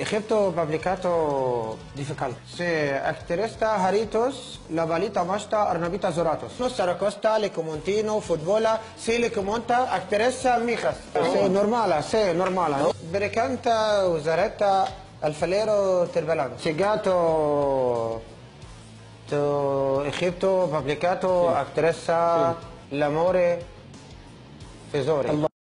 Egipto publicato difficult. Se actresta haritos, la balita masta arnabita zoratos. No saracosta, le comontino, futbola, se le comonta actressa mijas. Se normala. Bericanta uzaretta alfalero terbelano. Llegato to Egipto publicato actressa l'amore fesore.